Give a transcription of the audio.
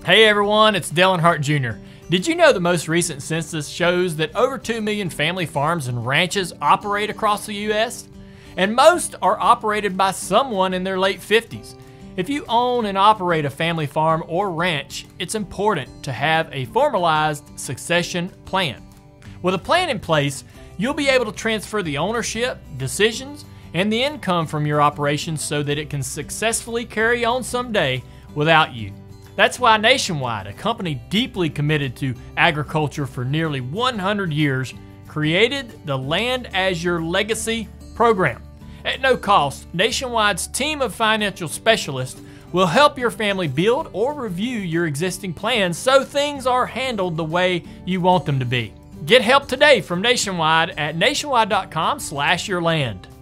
Hey everyone, it's Dale Earnhardt Jr. Did you know the most recent census shows that over 2 million family farms and ranches operate across the U.S.? And most are operated by someone in their late 50s. If you own and operate a family farm or ranch, it's important to have a formalized succession plan. With a plan in place, you'll be able to transfer the ownership, decisions, and the income from your operations so that it can successfully carry on someday without you. That's why Nationwide, a company deeply committed to agriculture for nearly 100 years, created the Land as Your Legacy program. At no cost, Nationwide's team of financial specialists will help your family build or review your existing plans so things are handled the way you want them to be. Get help today from Nationwide at nationwide.com/yourland.